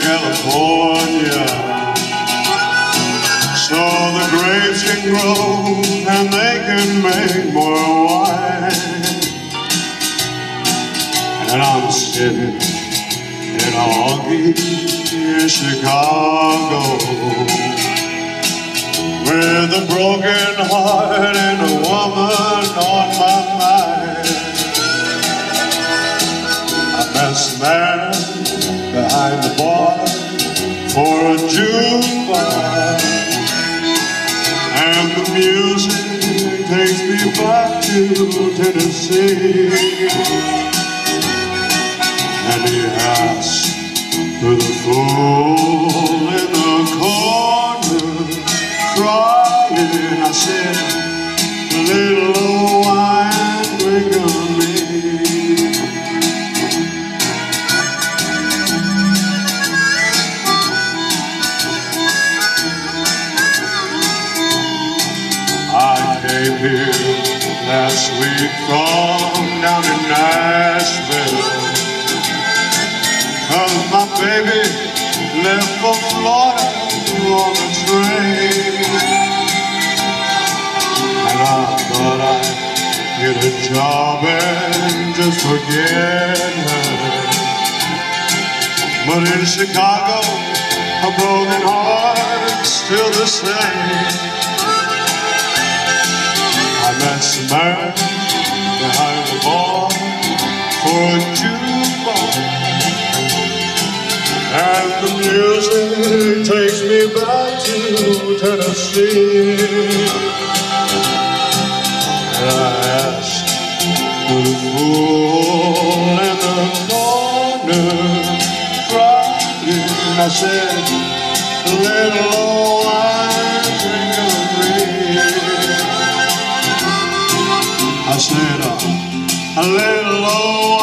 California, so the grapes can grow and they can make more wine. And I'm sitting in Augie, Chicago, with a broken heart and a woman on my mind. I met some man behind the bar for a jukebox, and the music takes me back to Tennessee. And he asked for the fool in the corner crying. I said, a little old wine drink on me. I came here last week from down in Nashville, 'cause my baby left for Florida on the train. And I thought I'd get a job and just forget her. But in Chicago, a broken heart's still the same. I met some man behind the bar for a jukebox, and the music takes me back to Tennessee. And I asked the fool in the corner crying. I said, a little old wine drink on me. I said, a little old